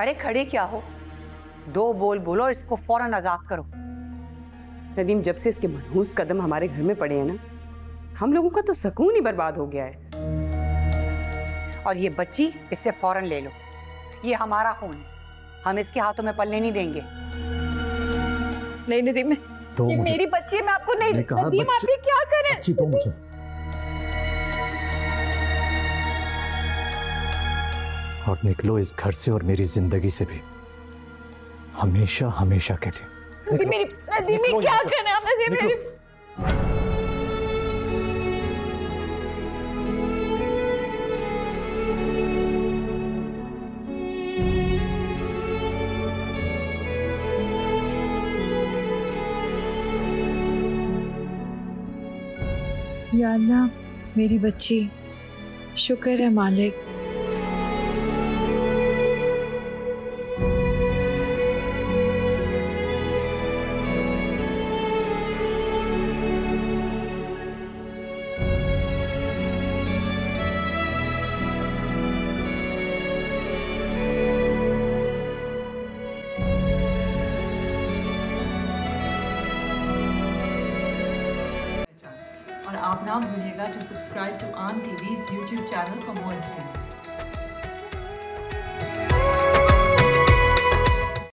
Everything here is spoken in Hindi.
अरे खड़े क्या हो, 2 बोल बोलो, इसको फौरन आजाद करो। नदीम, जब से इसके मनहूस कदम हमारे घर में पड़े हैं ना, हम लोगों का तो सुकून ही बर्बाद हो गया है। और ये बच्ची इससे फौरन ले लो, ये हमारा खून है, हम इसके हाथों में पलने नहीं देंगे। नहीं नदीम, ये मेरी बच्ची है, मैं आपको नहीं। नदीम आप ये क्या कर रहे हैं? बच्ची तो मुझे और निकलो इस घर से और मेरी जिंदगी से भी, हमेशा हमेशा के लिए। नदीम मेरी, नदीम ये क्या कर रहे हैं आप? नदीम मेरी, या अल्लाह मेरी बच्ची, शुक्र है मालिक। और आप ना भूलिएगा to subscribe to Aunt TV's YouTube channel for more entertainment.